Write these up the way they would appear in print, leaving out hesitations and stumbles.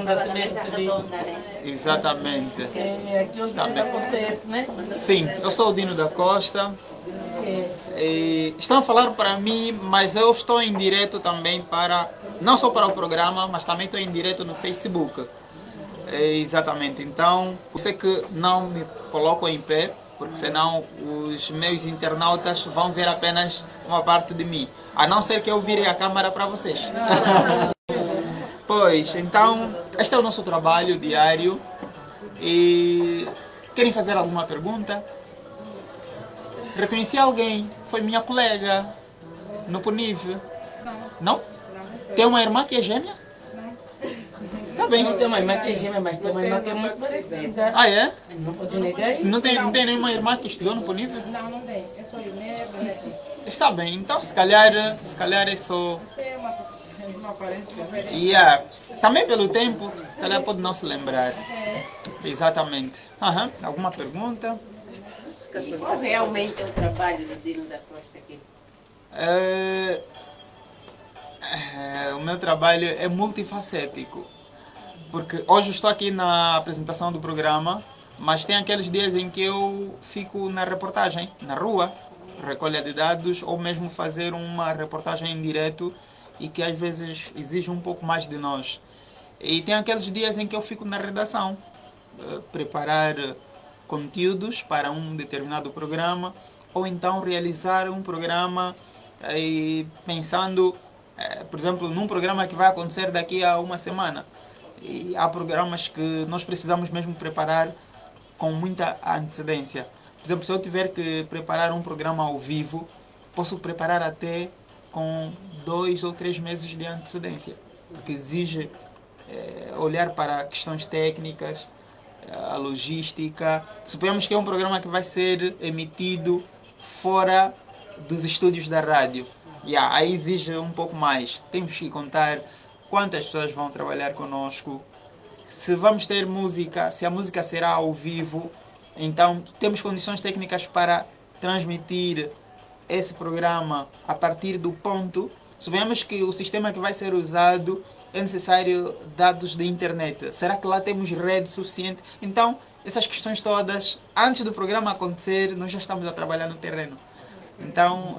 redonda, se bem redonda, né? Exatamente. Aqui hoje tudo acontece, né? Sim, eu sou o Dino da Costa. E estão a falar para mim, mas eu estou em direto também para, não só para o programa, mas também estou em direto no Facebook. Exatamente, então, você que não me coloco em pé, porque senão os meus internautas vão ver apenas uma parte de mim, a não ser que eu vire a câmera para vocês. Pois, então, este é o nosso trabalho diário. E querem fazer alguma pergunta? Reconheci alguém, foi minha colega no PUNIV. Não? Tem uma irmã que é gêmea? Tá bem. Não tem uma irmã que é gêmea, mas tem uma irmã que é muito parecida. Ah, é? Não pode negar isso. Não tem nenhuma irmã que estudou no PUNIV? Não, não tem. Eu sou irmã. Está bem, então se calhar é só... É uma aparência. Yeah. Também pelo tempo, se calhar pode não se lembrar. Exatamente. Alguma pergunta? E qual realmente é o trabalho do Dino da Costa aqui? O meu trabalho é multifacético. Porque hoje estou aqui na apresentação do programa, mas tem aqueles dias em que eu fico na reportagem, na rua, recolha de dados, ou mesmo fazer uma reportagem em direto e que às vezes exige um pouco mais de nós. E tem aqueles dias em que eu fico na redação, preparar conteúdos para um determinado programa, ou então realizar um programa pensando, por exemplo, num programa que vai acontecer daqui a uma semana. E há programas que nós precisamos mesmo preparar com muita antecedência. Por exemplo, se eu tiver que preparar um programa ao vivo, posso preparar até com 2 ou 3 meses de antecedência, porque exige olhar para questões técnicas, a logística. Suponhamos que é um programa que vai ser emitido fora dos estúdios da rádio. Aí exige um pouco mais. Temos que contar quantas pessoas vão trabalhar conosco, se vamos ter música, se a música será ao vivo, então temos condições técnicas para transmitir esse programa a partir do ponto. Suponhamos que o sistema que vai ser usado é necessário dados de internet. Será que lá temos rede suficiente? Então, essas questões todas, antes do programa acontecer, nós já estamos a trabalhar no terreno. Então,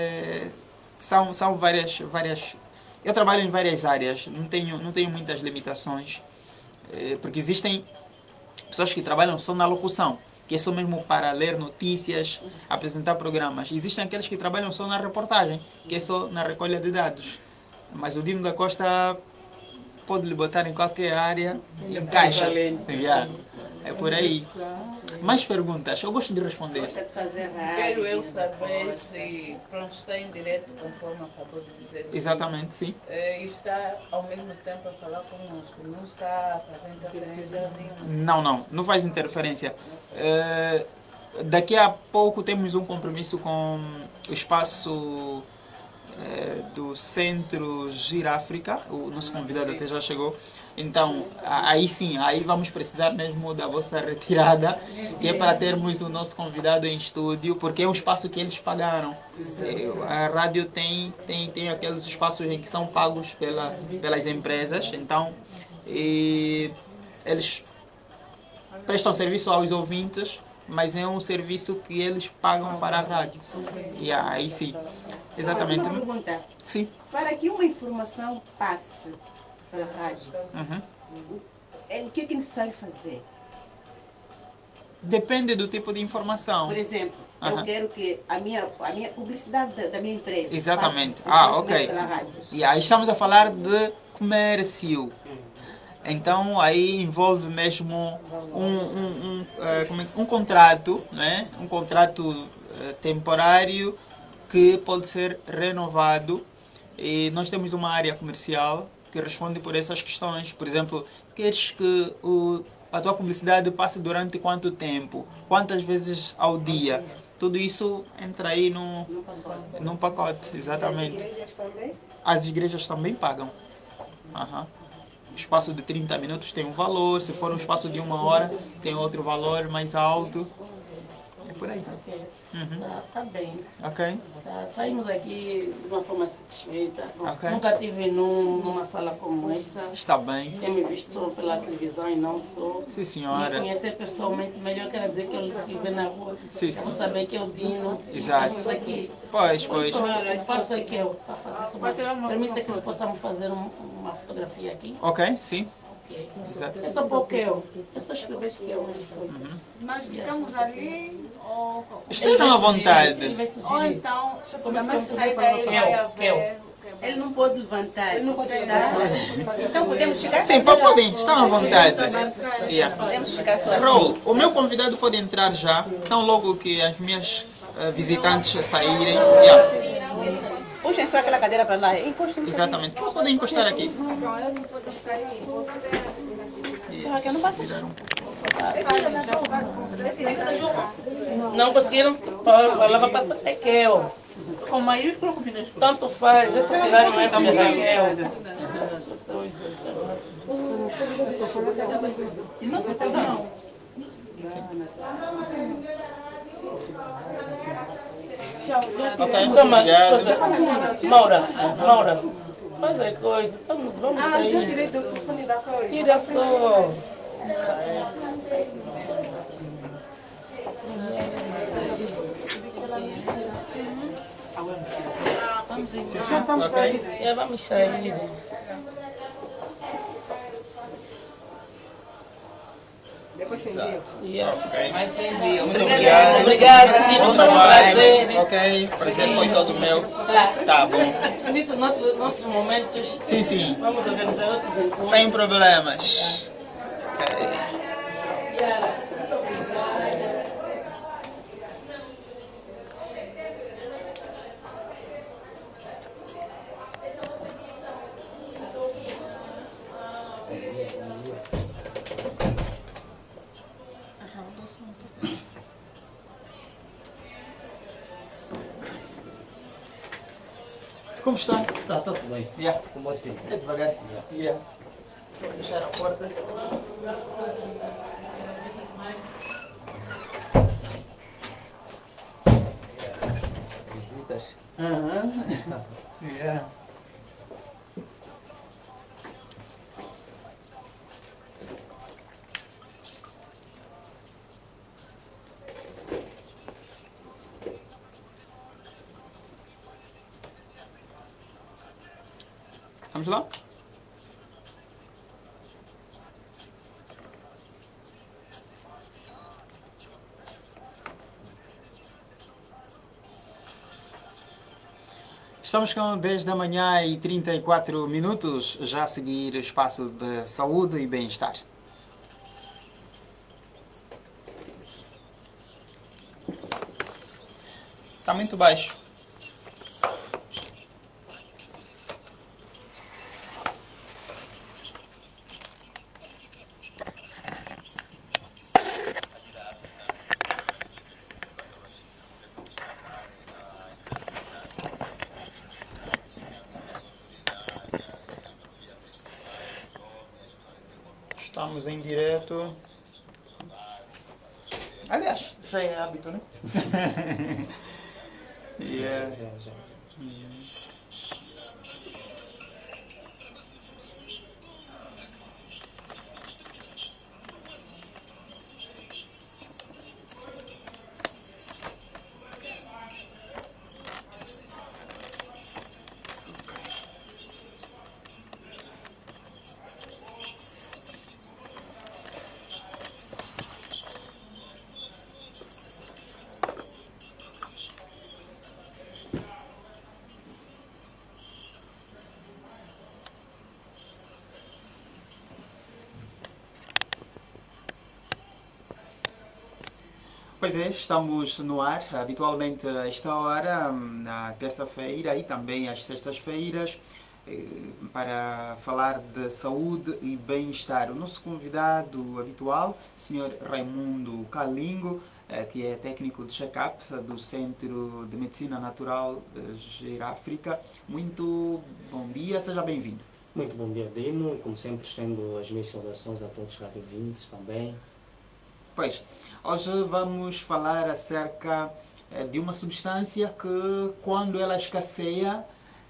são várias... Eu trabalho em várias áreas, não tenho muitas limitações, porque existem pessoas que trabalham só na locução, que é só mesmo para ler notícias, apresentar programas. Existem aqueles que trabalham só na reportagem, que é só na recolha de dados. Mas o Dino da Costa pode lhe botar em qualquer área, encaixa-se. É por aí. Mais perguntas? Eu gosto de responder. Gosta de fazer rádio? Quero eu saber se está em direto, conforme acabou de dizer. Exatamente, sim. E está ao mesmo tempo a falar conosco. Não está fazendo interferência nenhuma. Não faz interferência. Daqui a pouco temos um compromisso com o espaço do Centro Giráfrica. O nosso convidado até já chegou. Então, aí sim, aí vamos precisar mesmo da vossa retirada, que é para termos o nosso convidado em estúdio, porque é um espaço que eles pagaram. A rádio tem aqueles espaços em que são pagos pelas empresas, então eles prestam serviço aos ouvintes, mas é um serviço que eles pagam para a rádio. E aí sim, exatamente. Uma pergunta. Sim. Para que uma informação passe para a rádio, o que é necessário fazer? Depende do tipo de informação. Por exemplo, eu quero que a minha publicidade da minha empresa. Exatamente. Ok. Pela rádio. E aí estamos a falar de comércio. Então aí envolve mesmo um contrato, né? Um contrato temporário que pode ser renovado. E nós temos uma área comercial que responde por essas questões. Por exemplo, queres que a tua publicidade passe durante quanto tempo? Quantas vezes ao dia? Tudo isso entra aí num pacote, exatamente. As igrejas também? As igrejas também pagam. O espaço de 30 minutos tem um valor, se for um espaço de 1 hora, tem outro valor mais alto. É por por aí. Ok. Tá bem. Ok. Saímos aqui de uma forma satisfeita. Ok. Nunca estive numa sala como esta. Está bem. Tenho me visto só pela televisão e não só. Sim, Me senhora. conhecer pessoalmente melhor, quer dizer que eu se vê na rua. Sim, Eu sim. vou saber que é o Dino. Exato. Estamos aqui. Pois, pois. Eu faço aqui eu. Permita que possamos fazer uma fotografia aqui. Ok, sim. Ok. Exato. É só pôr que eu. É só escrever que eu. Nós ficamos ali ou Estejam à vontade. Ele vai ou sugerir. então Mas sai daí e vai a ver. Ele não pode levantar. Ele não pode levantar. Então podemos ficar. Sim, podem, estão à vontade. Yeah. Podemos ficar só assim. Raul, o meu convidado pode entrar já, tão logo que as minhas visitantes saírem. Yeah. Puxem só aquela cadeira para lá. Encostem. Exatamente. Podem encostar aqui. Eu não passo. Não conseguiram falar para passar. É que eu. Com maiúsculo ou com minúsculo? Tanto faz. Essa tirar não é porque é que eu. Não. Ok, Toma, obrigado. Maura, faz a coisa. Vamos sair. Tira só. Ok. Vamos sair. Yeah. Mas sem dia. Muito obrigado. Obrigada, Dino. Foi um prazer. Ok, prazer foi todo meu. Tá. Tá bom. Dito noutros momentos. Sim, sim. Vamos organizar outros encontros. Sem problemas. Ok. Como está? Tá tudo bem. Yeah. Como assim? É devagar. Yeah. Só fechar a porta. Visitas? Aham. Yeah. Vamos lá? Estamos com 10 da manhã e 34 minutos, já a seguir o espaço de saúde e bem-estar. Está muito baixo. Estamos em direto. Aliás, já é hábito, né? Yeah. Já. Pois é, estamos no ar, habitualmente a esta hora, na terça-feira e também às sextas-feiras, para falar de saúde e bem-estar. O nosso convidado habitual, o Sr. Raimundo Calingo, que é técnico de check-up do Centro de Medicina Natural Geráfrica. Muito bom dia, seja bem-vindo. Muito bom dia, Dino, e como sempre estendo as minhas saudações a todos os radiovintes também. Pois, hoje vamos falar acerca de uma substância que, quando ela escasseia,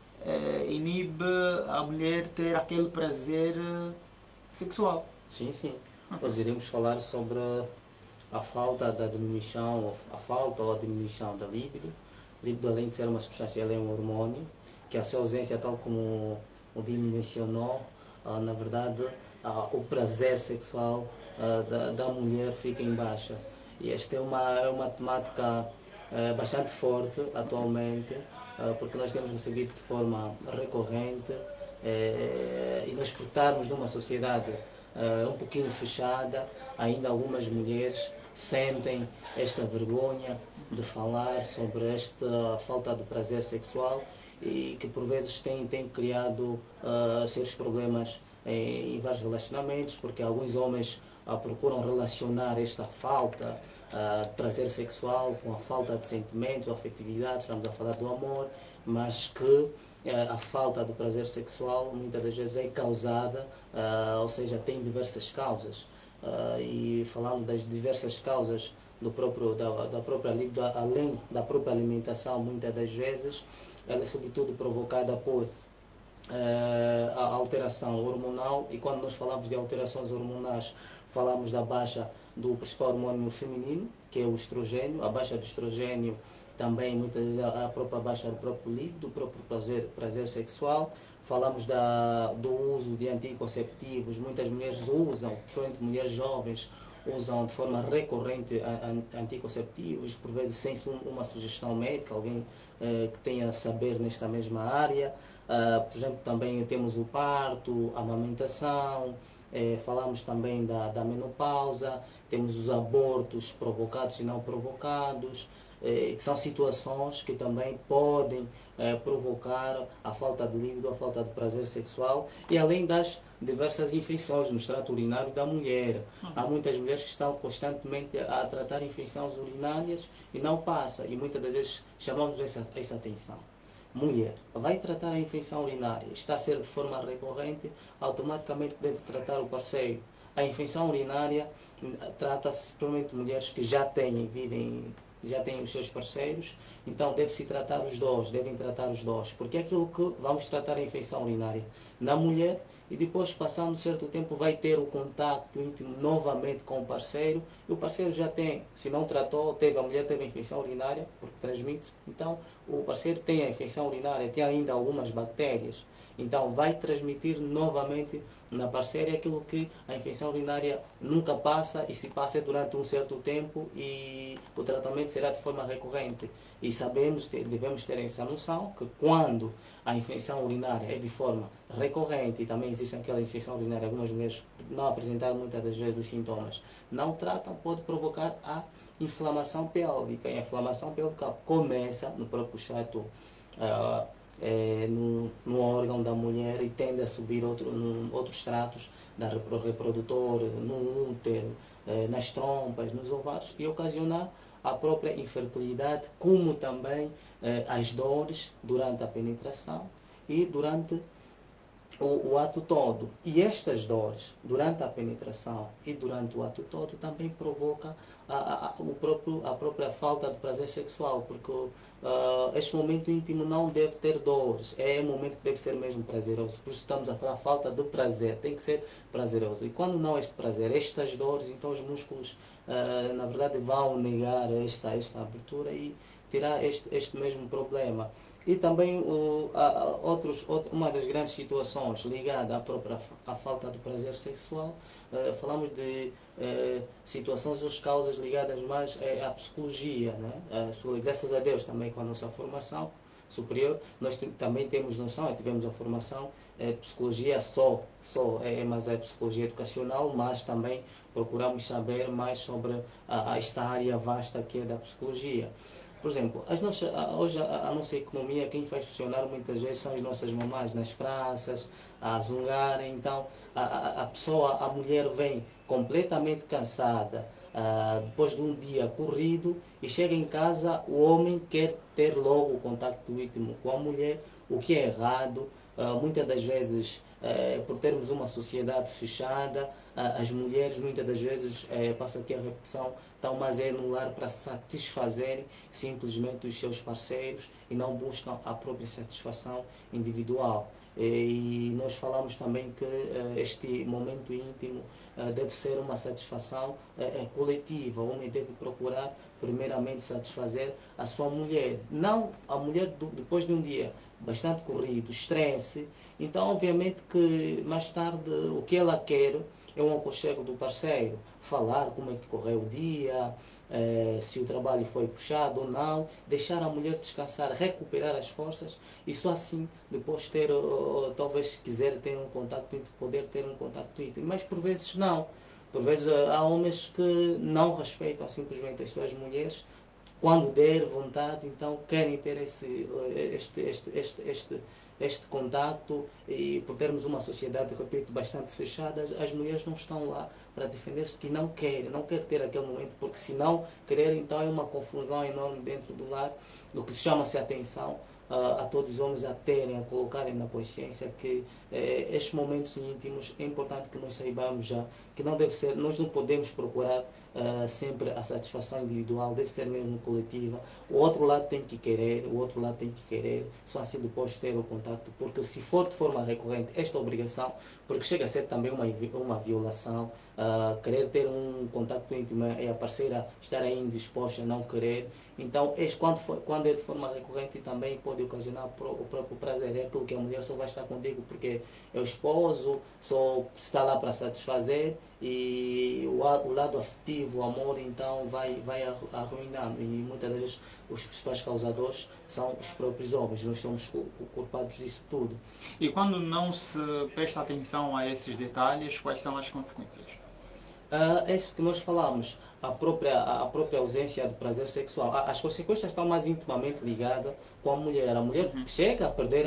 inibe a mulher ter aquele prazer sexual. Sim, sim. Nós iremos falar sobre a falta da diminuição, a falta ou a diminuição da libido. Libido, além de ser uma substância, ela é um hormônio, que a sua ausência, tal como o Dino mencionou, na verdade, o prazer sexual da mulher fica em baixa. E esta é uma temática bastante forte atualmente, porque nós temos recebido de forma recorrente e nós por estarmos numa sociedade um pouquinho fechada, ainda algumas mulheres sentem esta vergonha de falar sobre esta falta de prazer sexual e que por vezes tem criado sérios problemas em vários relacionamentos, porque alguns homens procuram relacionar esta falta de prazer sexual com a falta de sentimentos, afetividade, estamos a falar do amor, mas que a falta de prazer sexual muitas das vezes é causada, ou seja, tem diversas causas. E falando das diversas causas da própria libido, além da própria alimentação, muitas das vezes, ela é sobretudo provocada por a alteração hormonal, e quando nós falamos de alterações hormonais, falamos da baixa do principal hormônio feminino, que é o estrogênio, a baixa do estrogênio também muitas vezes a própria baixa do próprio libido, do próprio prazer sexual. Falamos do uso de anticonceptivos, muitas mulheres usam, principalmente mulheres jovens, usam de forma recorrente anticonceptivos, por vezes sem uma sugestão médica, alguém que tenha saber nesta mesma área. Por exemplo, também temos o parto, a amamentação, falamos também da menopausa, temos os abortos provocados e não provocados, que são situações que também podem provocar a falta de libido, a falta de prazer sexual, e além das diversas infecções no extrato urinário da mulher. Há muitas mulheres que estão constantemente a tratar infecções urinárias e não passa, e muitas das vezes chamamos essa atenção. Mulher vai tratar a infecção urinária, está a ser de forma recorrente, automaticamente deve tratar o parceiro. A infecção urinária trata-se principalmente de mulheres que já têm os seus parceiros, então deve-se tratar os dois, devem tratar os dois, porque é aquilo que vamos tratar a infecção urinária na mulher, e depois, passando um certo tempo, vai ter o contacto íntimo novamente com o parceiro, e o parceiro já tem, se não tratou, a mulher teve a infecção urinária, porque transmite, então o parceiro tem a infecção urinária, tem ainda algumas bactérias, então vai transmitir novamente na parceira aquilo que a infecção urinária nunca passa, e se passa durante um certo tempo, e o tratamento será de forma recorrente. E devemos ter essa noção que quando a infecção urinária é de forma recorrente, e também existe aquela infecção urinária, algumas mulheres não apresentaram muitas das vezes os sintomas, não tratam, pode provocar a inflamação pélvica. E a inflamação pélvica começa no próprio extrato, no órgão da mulher, e tende a subir outros tratos do reprodutor, no útero, nas trompas, nos ovários, e ocasionar a própria infertilidade, como também as dores durante a penetração e durante o ato todo. E estas dores durante a penetração e durante o ato todo também provoca a própria falta de prazer sexual, porque este momento íntimo não deve ter dores, é um momento que deve ser mesmo prazeroso. Por isso estamos a falar falta de prazer, tem que ser prazeroso. E quando não este prazer, estas dores, então os músculos na verdade vão negar esta abertura e terá este mesmo problema. E também uma das grandes situações ligada à falta de prazer sexual, falamos de situações ou causas ligadas mais à psicologia, né? Graças a Deus também com a nossa formação superior, nós também temos noção, tivemos a formação de psicologia mas é psicologia educacional, mas também procuramos saber mais sobre esta área vasta que é da psicologia. Por exemplo, hoje a nossa economia, quem faz funcionar muitas vezes são as nossas mamás nas praças, a zungarem. Então a mulher vem completamente cansada, depois de um dia corrido, e chega em casa, o homem quer ter logo o contacto íntimo com a mulher, o que é errado. Muitas das vezes por termos uma sociedade fechada, as mulheres muitas das vezes, passo aqui a repetição, estão mais no lar para satisfazerem simplesmente os seus parceiros e não buscam a própria satisfação individual. E nós falamos também que este momento íntimo deve ser uma satisfação coletiva. O homem deve procurar primeiramente satisfazer a sua mulher. Não a mulher depois de um dia bastante corrido, estresse. Então, obviamente que mais tarde o que ela quer é um aconchego do parceiro. Falar como é que correu o dia, se o trabalho foi puxado ou não, deixar a mulher descansar, recuperar as forças e só assim depois ter, talvez se quiser ter um contato íntimo, poder ter um contato íntimo. Mas por vezes não. Por vezes há homens que não respeitam simplesmente as suas mulheres, quando der vontade, então querem ter este contacto, e por termos uma sociedade, repito, bastante fechada, as mulheres não estão lá para defender-se, que não querem ter aquele momento, porque se não quererem, então é uma confusão enorme dentro do lar, do que se chama-se atenção a todos os homens a terem, a colocarem na consciência que estes momentos íntimos é importante que nós saibamos já que não deve ser, nós não podemos procurar sempre a satisfação individual, deve ser mesmo coletiva. O outro lado tem que querer, só assim depois ter o contacto, porque se for de forma recorrente esta obrigação, porque chega a ser também uma violação, querer ter um contacto íntimo e a parceira estar aí indisposta a não querer, então quando é de forma recorrente também pode ocasionar o próprio prazer, é aquilo que a mulher só vai estar contigo porque é o esposo, só está lá para satisfazer, e o lado afetivo, o amor, então vai arruinando, e muitas vezes os principais causadores são os próprios homens, nós somos culpados disso tudo. E quando não se presta atenção a esses detalhes, quais são as consequências? É isso que nós falamos, a própria ausência de prazer sexual. As consequências estão mais intimamente ligadas com a mulher. A mulher chega a perder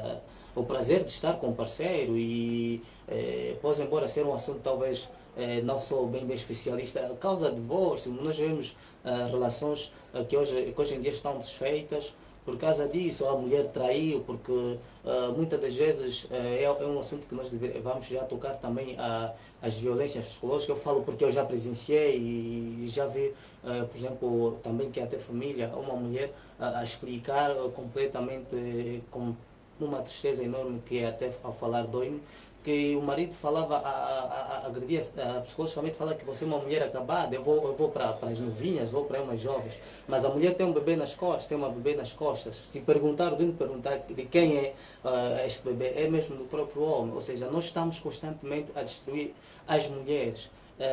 o prazer de estar com o parceiro e, pode embora ser um assunto talvez não sou bem especialista, causa divórcio. Nós vemos relações que hoje em dia estão desfeitas por causa disso, a mulher traiu, porque muitas das vezes é um assunto que nós vamos já tocar também as violências psicológicas. Eu falo porque eu já presenciei e já vi, por exemplo, também que até família, uma mulher a explicar completamente com uma tristeza enorme, que até ao falar dói-me, que o marido falava, agredia psicologicamente, fala que você é uma mulher acabada, eu vou para as novinhas, vou para umas jovens, mas a mulher tem um bebê nas costas, tem uma bebê nas costas. Se perguntar de quem é este bebê, é mesmo do próprio homem. Ou seja, nós estamos constantemente a destruir as mulheres,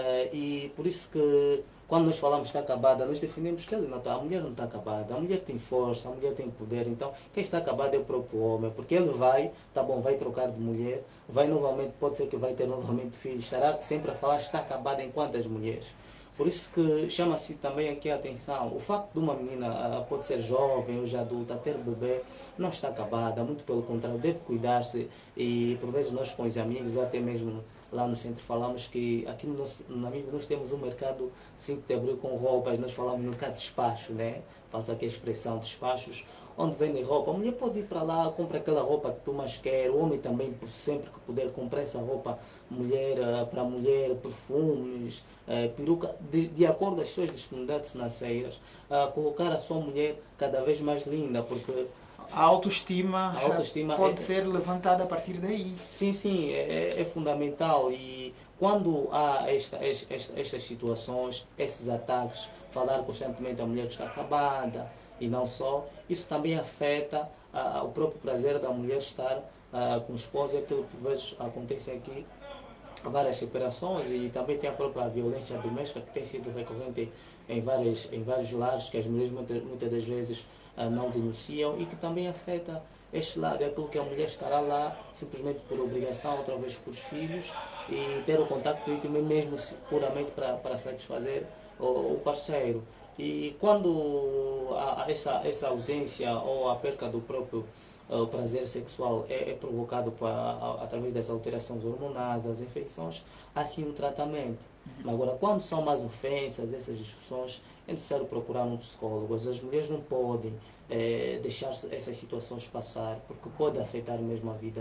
e por isso que quando nós falamos que está acabada, nós defendemos que a mulher não está acabada, a mulher tem força, a mulher tem poder. Então quem está acabado é o próprio homem, porque ele vai trocar de mulher, vai novamente, pode ser que vai ter novamente filhos, estará sempre a falar está acabada enquanto as mulheres. Por isso que chama-se também aqui a atenção, o facto de uma menina, pode ser jovem ou já adulta, ter bebê, não está acabada, muito pelo contrário, deve cuidar-se. E por vezes nós com os amigos, ou até mesmo lá no centro, falamos que aqui no Namíbia nós temos um mercado 5 de abril com roupas, nós falamos no mercado de despacho, né? Faço aqui a expressão, despachos, onde vendem roupa. A mulher pode ir para lá, compra aquela roupa que tu mais quer, o homem também, sempre que puder, comprar essa roupa para mulher, perfumes, peruca, de acordo com as suas disponibilidades financeiras, colocar a sua mulher cada vez mais linda, porque a autoestima pode ser ser levantada a partir daí. Sim, é fundamental. E quando há estas situações, esses ataques, falar constantemente a mulher que está acabada e não só, isso também afeta o próprio prazer da mulher estar com o esposo. É aquilo que por vezes acontece aqui, várias separações, e também tem a própria violência doméstica que tem sido recorrente em vários lares, que as mulheres muitas das vezes não denunciam, e que também afeta este lado, é aquilo que a mulher estará lá simplesmente por obrigação, outra vez por filhos, e ter o contacto íntimo mesmo puramente para satisfazer o parceiro. E quando há essa ausência ou a perca do próprio prazer sexual é provocado através das alterações hormonais, as infecções, há sim um tratamento. Agora, quando são mais ofensas, essas discussões, é necessário procurar um psicólogo. As mulheres não podem deixar essas situações passar, porque pode afetar mesmo a vida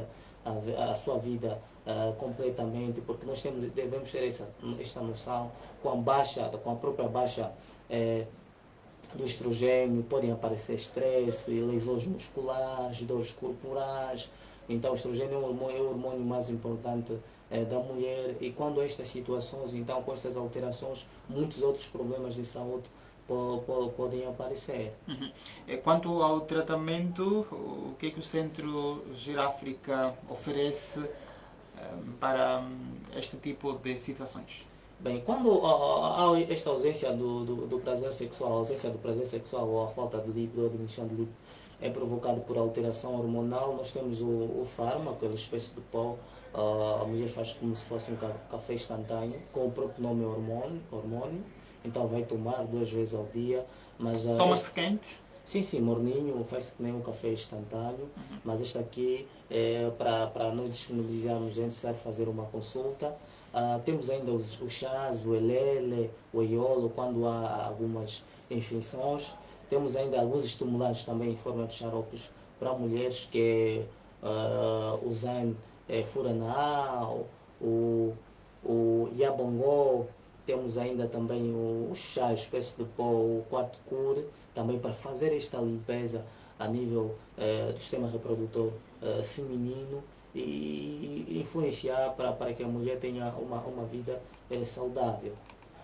a sua vida completamente, porque nós devemos ter esta noção com a própria baixa do estrogênio, podem aparecer estresse, lesões musculares, dores corporais. Então o estrogênio é o hormônio mais importante da mulher, e quando estas situações, então com essas alterações, muitos outros problemas de saúde podem aparecer. Uhum. Quanto ao tratamento, o que é que o Centro Giráfrica oferece para este tipo de situações? Bem, quando há esta ausência do prazer sexual, a ausência do prazer sexual ou a falta de libido ou diminuição de libido é provocado por alteração hormonal, nós temos o fármaco, a espécie de pó. A mulher faz como se fosse um café instantâneo, com o próprio nome hormônio. Então vai tomar 2 vezes ao dia. Toma-se quente? Sim, morninho, faz que nem um café instantâneo. Mas este aqui, para nós disponibilizarmos, é necessário fazer uma consulta. Temos ainda os chás, o elele, o iolo, quando há algumas infecções. Temos ainda alguns estimulantes também em forma de xaropes para mulheres, que o Zain Furanao, o Yabongó. Temos ainda também o chá, espécie de pó, o quarto cure, também para fazer esta limpeza a nível do sistema reprodutor feminino e influenciar para que a mulher tenha uma vida saudável.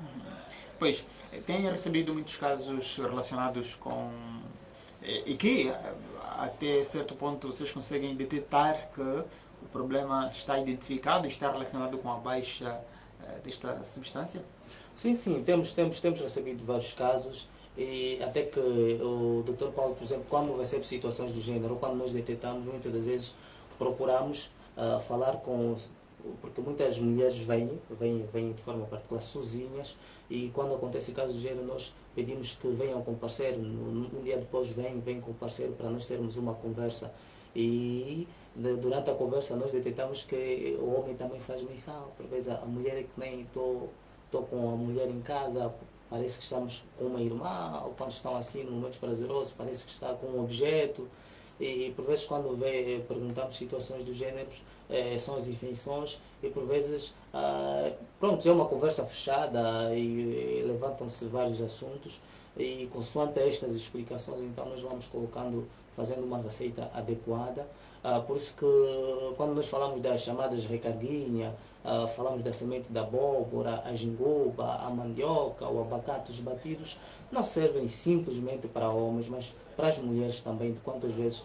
Pois, tenho recebido muitos casos relacionados com... e que, até certo ponto, vocês conseguem detectar que o problema está identificado e está relacionado com a baixa desta substância? Sim, temos recebido vários casos, e até que o Dr. Paulo, por exemplo, quando recebe situações do género, ou quando nós detectamos, muitas das vezes procuramos falar com... Porque muitas mulheres vêm de forma particular sozinhas, e quando acontece casos do género, nós pedimos que venham com o parceiro. Um dia depois vem com o parceiro para nós termos uma conversa. E durante a conversa nós detectamos que o homem também faz menção. Por vezes a mulher é que nem estou com a mulher em casa, parece que estamos com uma irmã, ou quando estão assim em momentos prazerosos, parece que está com um objeto. E por vezes quando perguntamos situações do género, são as infecções, e por vezes pronto, é uma conversa fechada e levantam-se vários assuntos, e consoante estas explicações, então nós vamos fazendo uma receita adequada. Por isso que quando nós falamos das chamadas recarguinha, falamos da semente da abóbora, a jingoba, a mandioca, o abacate, os batidos, não servem simplesmente para homens, mas para as mulheres também, de quantas vezes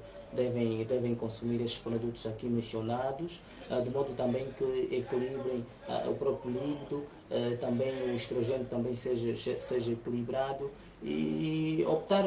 devem consumir estes produtos aqui mencionados, de modo também que equilibrem o próprio líbido, também o estrogênio também seja equilibrado, e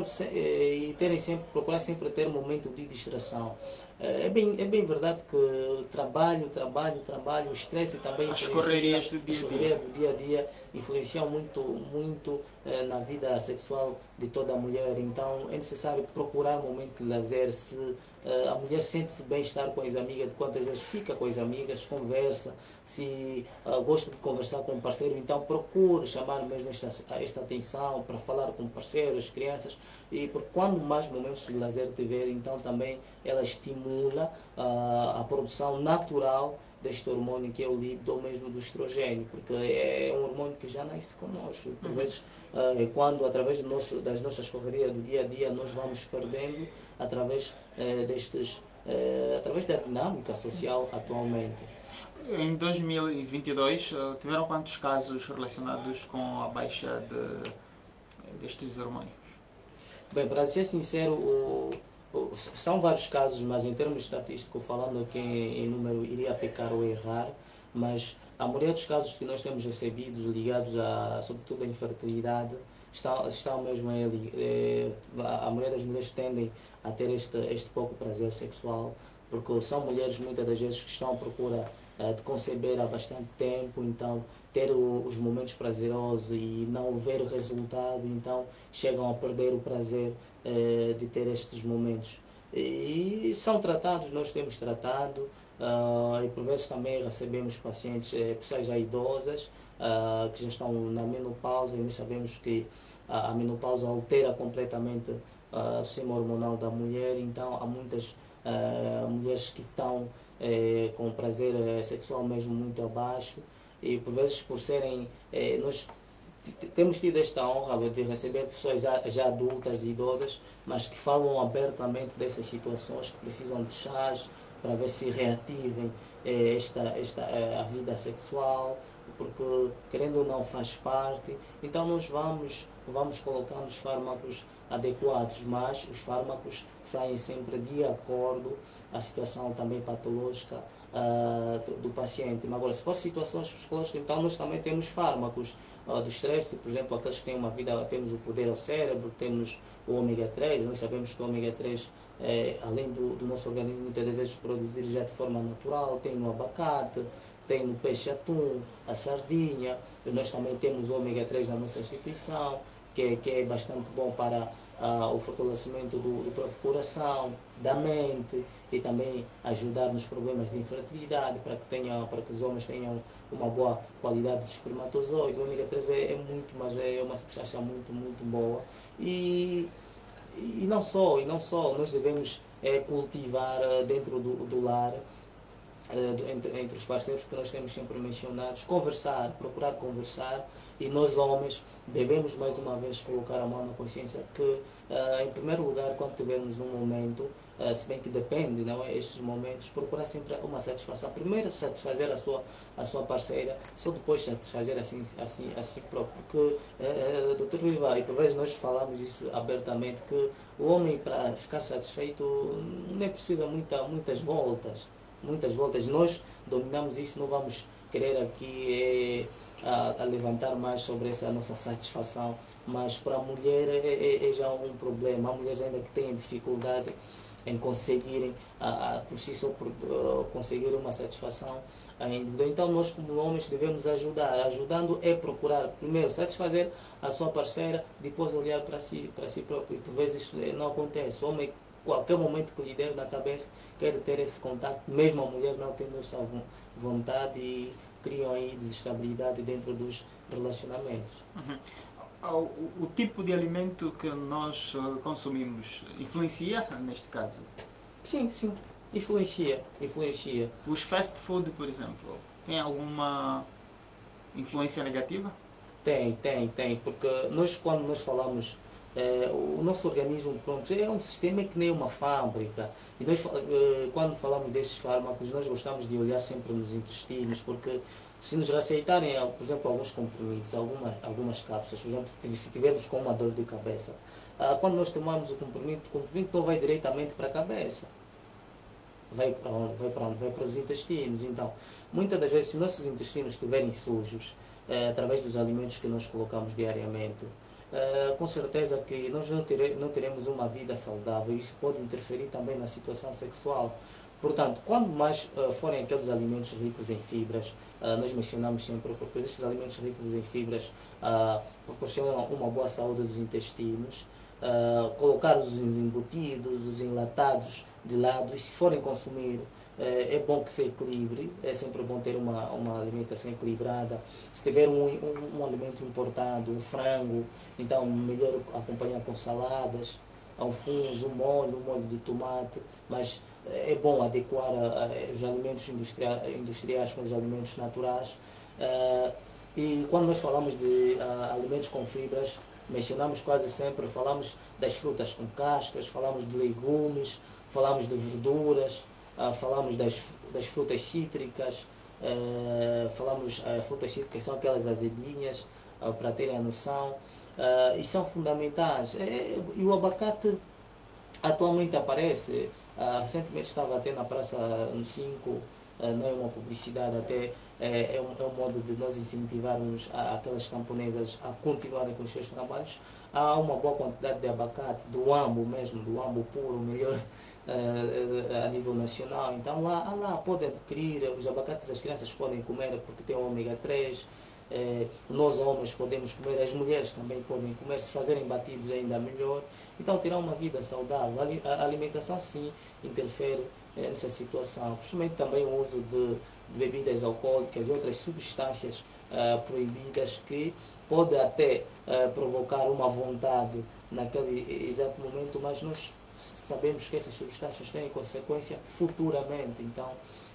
procurar sempre ter um momento de distração. É bem verdade que trabalho, o estresse também influencia, as correrias do dia a dia influenciam muito na vida sexual de toda a mulher. Então é necessário procurar um momento de lazer. Se a mulher sente-se bem estar com as amigas, de quantas vezes fica com as amigas, conversa. Se gosta de conversar com o parceiro, então procure chamar mesmo esta atenção para falar com o parceiro, as crianças, e porque quando mais momentos de lazer tiver, então também ela estimula a produção natural deste hormônio que é o líbido, ou mesmo do estrogênio, porque é um hormônio que já nasce connosco. Por vezes, quando através das nossas correrias do dia a dia nós vamos perdendo através através da dinâmica social atualmente. Em 2022, tiveram quantos casos relacionados com a baixa destes hormônios? Bem, para ser sincero, são vários casos, mas em termos estatísticos, falando aqui em número, iria pecar ou errar, mas a maioria dos casos que nós temos recebidos ligados sobretudo à infertilidade, estão mesmo a maioria das mulheres tendem a ter este pouco prazer sexual, porque são mulheres muitas das vezes que estão à procura de conceber há bastante tempo, então ter os momentos prazerosos e não ver o resultado, então chegam a perder o prazer de ter estes momentos. E são tratados, nós temos tratado, e por vezes também recebemos pacientes, pessoas já idosas, que já estão na menopausa, e nós sabemos que a menopausa altera completamente o sistema hormonal da mulher, então há muitas mulheres que estão com prazer sexual mesmo muito abaixo, e por vezes por serem, nós temos tido esta honra de receber pessoas já adultas e idosas, mas que falam abertamente dessas situações, que precisam de chás para ver se reativem a vida sexual, porque querendo ou não faz parte. Então nós vamos colocando os fármacos adequados, mas os fármacos saem sempre de acordo à situação também patológica do paciente. Mas agora, se for situações psicológicas, então nós também temos fármacos do estresse, por exemplo, aqueles que têm uma vida, temos o poder ao cérebro, temos o ômega 3, nós sabemos que o ômega 3, além do nosso organismo muitas vezes produzir já de forma natural, tem no abacate, tem no peixe atum, a sardinha, e nós também temos o ômega 3 na nossa instituição, que é bastante bom para o fortalecimento do próprio coração, da mente, e também ajudar nos problemas de infertilidade, para que os homens tenham uma boa qualidade de espermatozoide. O ômega 3 mas é uma substância muito boa. E não só, nós devemos cultivar dentro do lar, entre os parceiros que nós temos sempre mencionados, procurar conversar, e nós homens devemos mais uma vez colocar a mão na consciência que, em primeiro lugar, quando tivermos um momento, se bem que depende, não é, estes momentos, procurar sempre uma satisfação. Primeiro satisfazer a sua parceira, só depois satisfazer a si próprio, porque, Dr. Viva, e por vezes nós falamos isso abertamente, que o homem, para ficar satisfeito, não precisa muitas voltas. Nós dominamos isso, não vamos querer aqui a levantar mais sobre essa nossa satisfação, mas para a mulher é já um problema. Há mulheres ainda que têm dificuldade em conseguirem por si só conseguir uma satisfação individual. Então nós como homens devemos ajudando é procurar primeiro satisfazer a sua parceira, depois olhar para si próprio, e por vezes isso não acontece. O homem, qualquer momento que lhe der na cabeça, quer ter esse contato, mesmo a mulher não tendo essa vontade, e criam aí desestabilidade dentro dos relacionamentos. O tipo de alimento que nós consumimos influencia neste caso? Sim, influencia. Os fast food, por exemplo, tem alguma influência negativa? Tem, porque quando nós falamos, o nosso organismo, pronto, é um sistema que nem uma fábrica, e nós, quando falamos destes fármacos, nós gostamos de olhar sempre nos intestinos, porque se nos receitarem, por exemplo, alguns comprimidos, algumas cápsulas, por exemplo, se tivermos com uma dor de cabeça, quando nós tomamos o comprimido não vai diretamente para a cabeça. Vai para onde? Vai para os intestinos. Então, muitas das vezes, se nossos intestinos estiverem sujos, através dos alimentos que nós colocamos diariamente, com certeza que nós não teremos uma vida saudável. Isso pode interferir também na situação sexual. Portanto, quando mais forem aqueles alimentos ricos em fibras, nós mencionamos sempre, porque esses alimentos ricos em fibras proporcionam uma boa saúde dos intestinos, colocar os embutidos, os enlatados de lado, e se forem consumir, é bom que se equilibre, é sempre bom ter uma alimentação equilibrada. Se tiver um alimento importado, um frango, então melhor acompanhar com saladas, alfunço, um molho de tomate, mas é bom adequar os alimentos industriais com os alimentos naturais. E quando nós falamos de alimentos com fibras, mencionamos quase sempre, falamos das frutas com cascas, falamos de legumes, falamos de verduras, falamos das frutas cítricas, frutas cítricas são aquelas azedinhas, para terem a noção, e são fundamentais. E o abacate atualmente aparece, recentemente estava até na Praça no 5, não é uma publicidade, até é um modo de nós incentivarmos aquelas camponesas a continuarem com os seus trabalhos. Há uma boa quantidade de abacate, do ambo puro, melhor a nível nacional. Então lá podem adquirir, os abacates as crianças podem comer porque tem o ômega 3, nós homens podemos comer, as mulheres também podem comer, se fazerem batidos ainda melhor. Então terão uma vida saudável. A alimentação sim interfere nessa situação, principalmente também o uso de bebidas alcoólicas e outras substâncias proibidas, que pode até provocar uma vontade naquele exato momento, mas nós sabemos que essas substâncias têm consequência futuramente. Então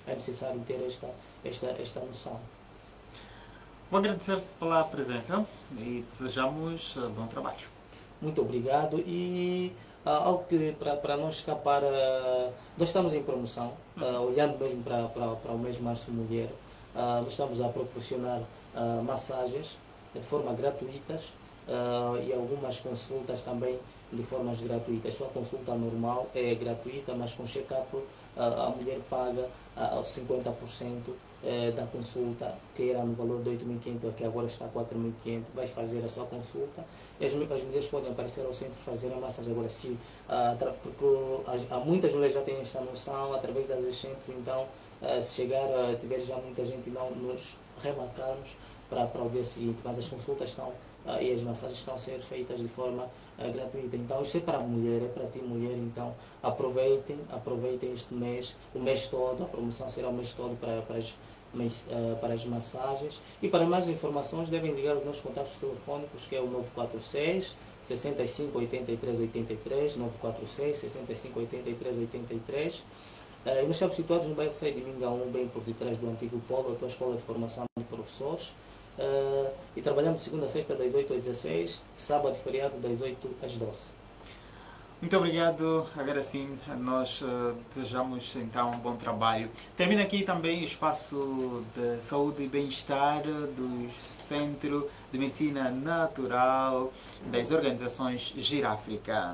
é necessário ter esta noção. Vou agradecer pela presença e desejamos bom trabalho. Muito obrigado e algo que para não escapar, nós estamos em promoção, olhando mesmo para o mês Março Mulher, nós estamos a proporcionar massagens de forma gratuitas e algumas consultas também de formas gratuitas. Só a consulta normal é gratuita, mas com check-up a mulher paga 50% da consulta, que era no valor de 8.500, que agora está a 4.500, vais fazer a sua consulta. As mulheres podem aparecer ao centro fazer a massagem. Agora, porque muitas mulheres já têm esta noção através das agentes, então se chegar a tiver já muita gente e não nos remarcarmos para o dia seguinte, mas as consultas estão e as massagens estão a ser feitas de forma gratuita. Então isso é para a mulher, é para ti mulher, então aproveitem este mês, o mês todo, a promoção será o mês todo para as massagens. E para mais informações devem ligar os nossos contatos telefônicos, que é o 946 65 83 83, 946 65 83 83. E nós estamos situados no bairro Sei de Minga 1, bem por detrás do antigo polo, a tua escola de formação de professores. E trabalhamos de segunda a sexta das 8 às 16, sábado e feriado das 8 às 12. Muito obrigado. Agora sim, nós desejamos então um bom trabalho. Termina aqui também o espaço de saúde e bem-estar do Centro de Medicina Natural das organizações Giráfrica.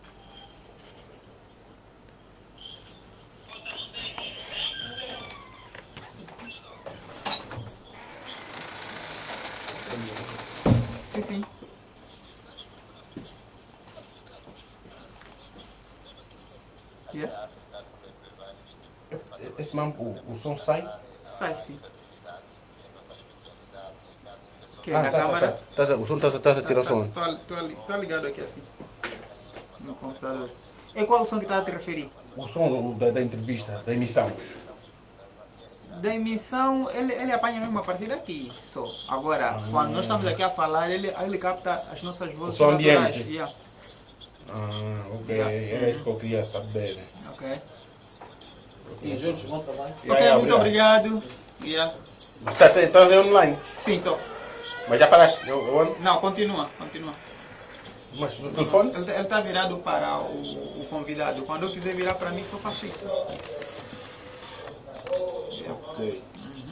Sim. Yeah. Esse mesmo, o som sai? Sai, sim. Que na câmara? O som está a tirar som. Estou ligado aqui assim, no computador. E qual o som que está a te referir? O som da entrevista, da emissão. Da emissão, ele apanha mesmo a partir daqui só. Agora, quando nós estamos aqui a falar, ele capta as nossas vozes som naturais. ambiente. Yeah. Ok. Era isso que eu queria saber. Ok. E juntos bom trabalho. Ok, muito obrigado. Yeah. Estás online? Sim, estou. Mas já paraste? Não, continua. Mas no telefone? Ele está virado para o convidado. Quando eu quiser virar para mim, só faço isso. Ok.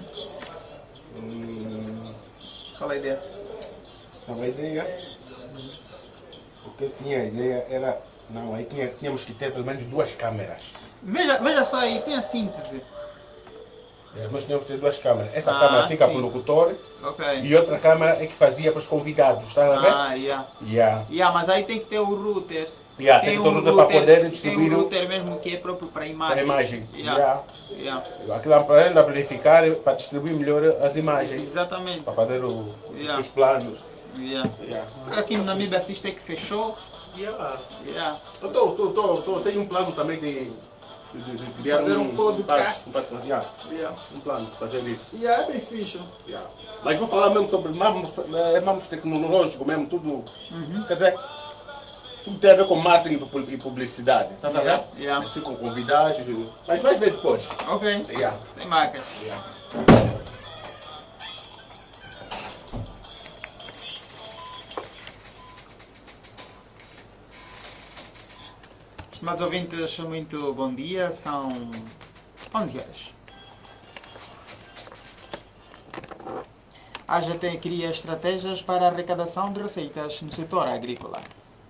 Qual é a ideia? A ideia, o que eu tinha a ideia era, não, aí tínhamos que ter pelo menos 2 câmeras. Veja só aí, tem a síntese. Nós tínhamos que ter 2 câmeras. Essa câmera fica para o locutor e outra câmera é que fazia para os convidados, está a ver? Yeah, mas aí tem que ter o router. Tem que ter o router para poder distribuir. Tem um router mesmo que é próprio para a imagem. Para a imagem. Aquilo é para amplificar, para distribuir melhor as imagens. Exatamente. Para fazer os planos. Será que no Namíbia assiste que fechou? Eu tenho um plano também de criar fazer um podcast. Um plano de fazer isso. É bem fixe. Mas vou falar mesmo sobre mamos tecnológico mesmo, tudo. Quer dizer, tudo tem a ver com marketing e publicidade. Estás a ver? Assim com convidados. Mas vais ver depois. Ok. Sem marcas. Estimados ouvintes, muito bom dia. São 11 horas. A AGT cria estratégias para a arrecadação de receitas no setor agrícola.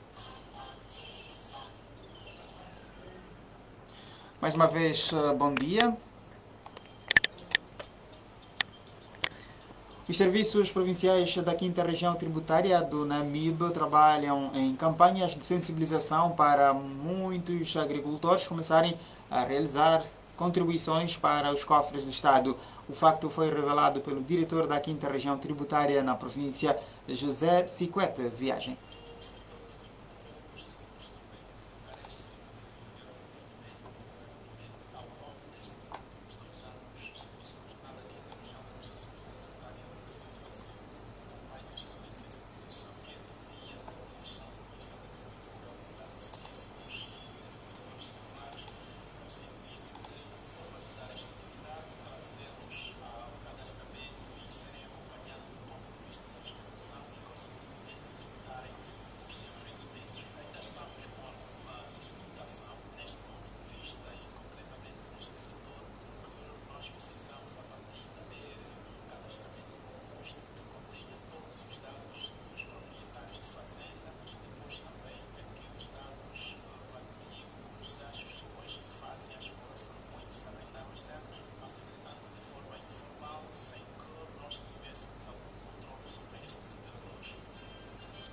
Mais uma vez, bom dia. Os serviços provinciais da 5ª Região Tributária do Namibe trabalham em campanhas de sensibilização para muitos agricultores começarem a realizar contribuições para os cofres do Estado. O facto foi revelado pelo diretor da 5ª Região Tributária na província, José Siquete Viagem.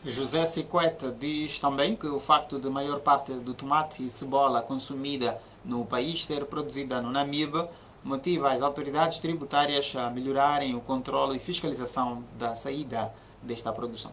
José Siquete diz também que o facto de maior parte do tomate e cebola consumida no país ser produzida no Namibe motiva as autoridades tributárias a melhorarem o controle e fiscalização da saída desta produção.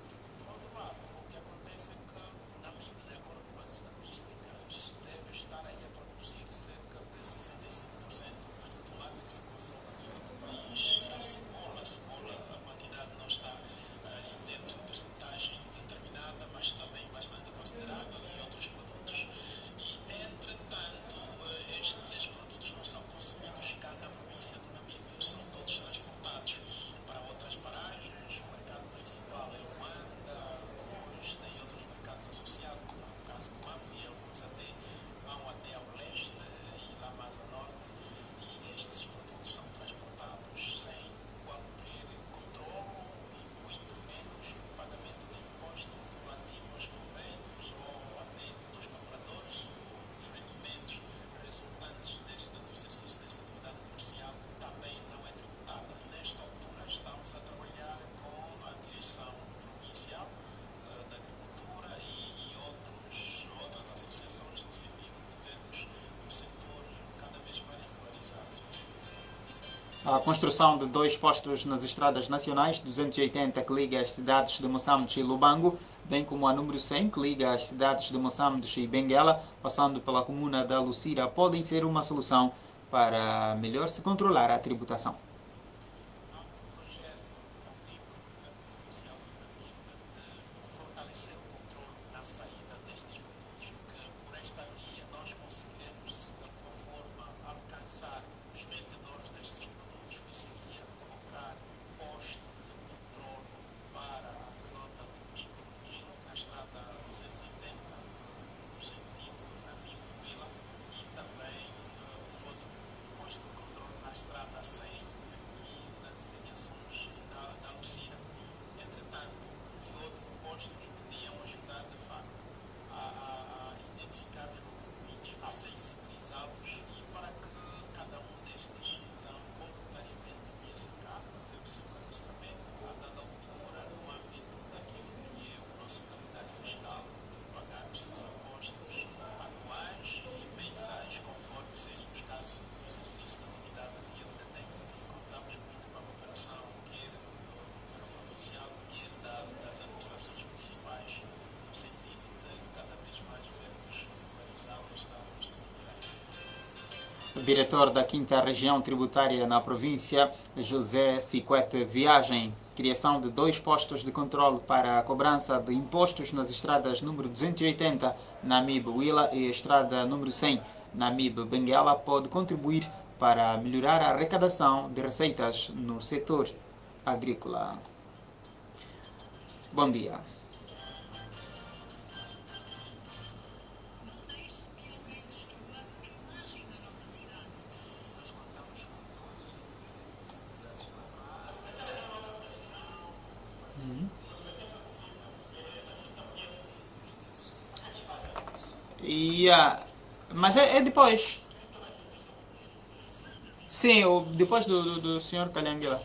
A construção de 2 postos nas estradas nacionais 280 que liga as cidades de Moçambique e Lubango, bem como a número 100 que liga as cidades de Moçambique e Benguela, passando pela comuna da Lucira, podem ser uma solução para melhor se controlar a tributação. Diretor da 5ª Região Tributária na província, José Siquete Viagem. Criação de 2 postos de controle para a cobrança de impostos nas estradas número 280, Namibe-Willa, e estrada número 100, Namibe-Benguela, pode contribuir para melhorar a arrecadação de receitas no setor agrícola. Bom dia. Mas é depois. Sim, depois do senhor Calhanguila.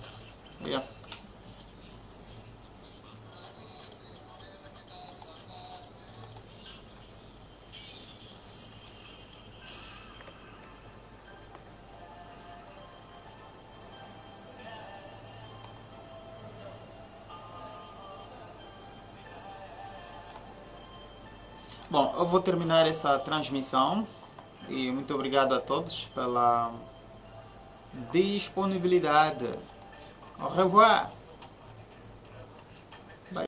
Bom, eu vou terminar essa transmissão e muito obrigado a todos pela disponibilidade. Au revoir!